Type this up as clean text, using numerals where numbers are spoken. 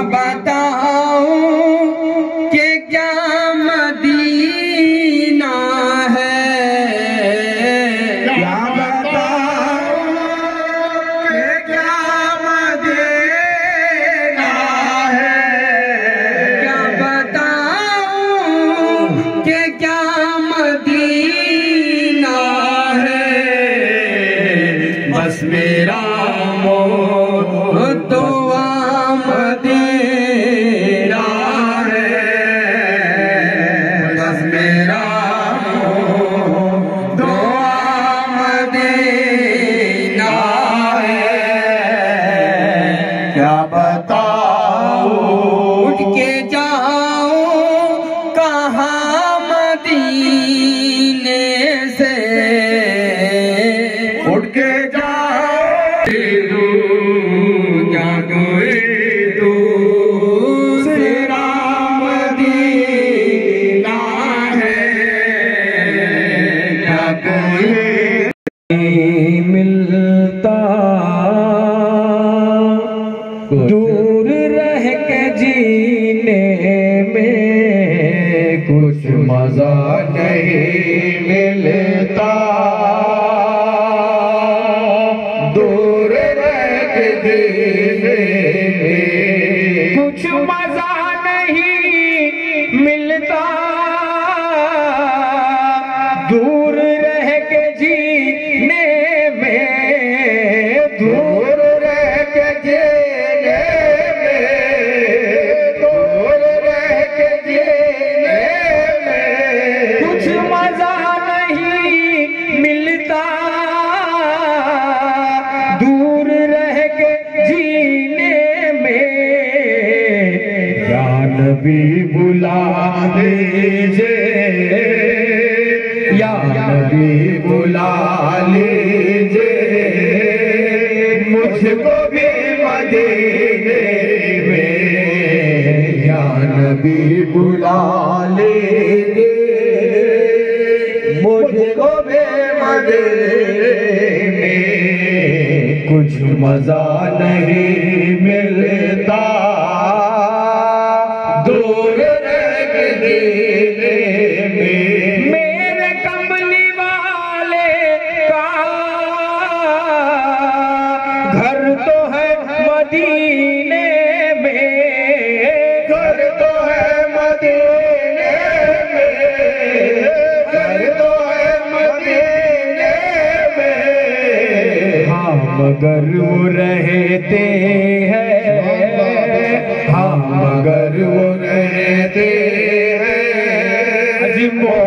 बताऊं कि क्या मदीना है, क्या बताऊं कि क्या मदीना है, क्या बताऊं कि क्या मदीना है। बस मेरा दुआ मदीना है, बस मेरा दुआ मदीना है। क्या बताऊं उठ के जाऊं कहाँ मदीने से, उठ के मिलता दूर रह के जीने में कुछ मजा नहीं मिलता, दूर रह के जीने में कुछ मजा नहीं मिलता, दूर रह के जीने में, दूर रह के जीने में, दूर रह के जीने में कुछ मजा नहीं मिलता, दूर रह के जीने में। या नबी बुला दीजिए, या नबी बुला लीजिए मुझको भी मदीने में, या नबी बुला लीजिए मुझको भी मदीने में। कुछ मजा नहीं मिलता, दूर रह के जीने में। मेरे कमली वाले का घर तो है मदीने में, घर तो है मदीने में, घर तो है मदीने में। हाँ मगर वो रहते हैं, हाँ मगर वो रहते हैं